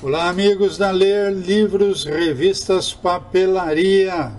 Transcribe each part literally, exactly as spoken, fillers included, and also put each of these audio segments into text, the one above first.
Olá, amigos da Ler Livros, Revistas Papelaria.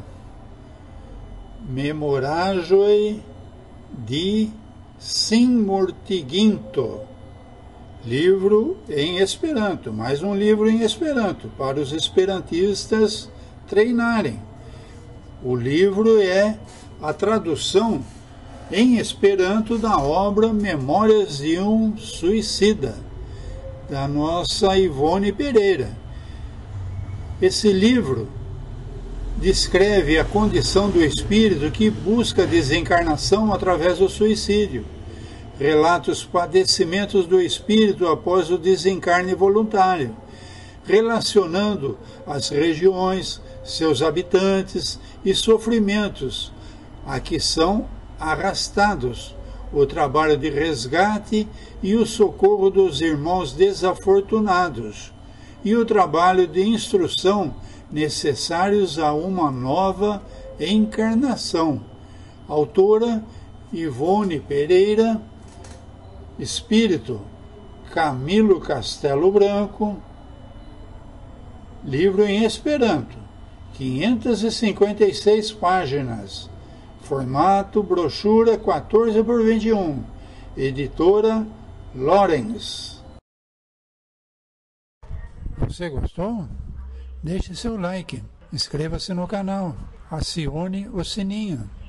Memorajoe di Simortiginto. Livro em Esperanto, mais um livro em Esperanto, para os esperantistas treinarem. O livro é a tradução em Esperanto da obra Memórias de um Suicida, da nossa Ivone Pereira. Esse livro descreve a condição do espírito que busca desencarnação através do suicídio. Relata os padecimentos do espírito após o desencarne voluntário, relacionando as regiões, seus habitantes e sofrimentos a que são arrastados, o trabalho de resgate e o socorro dos irmãos desafortunados, e o trabalho de instrução necessários a uma nova encarnação. Autora Ivone Pereira. Espírito Camilo Castelo Branco. Livro em Esperanto, quinhentas e cinquenta e seis páginas. Formato brochura quatorze por vinte e um. Editora Lorenz. Você gostou? Deixe seu like, inscreva-se no canal, acione o sininho.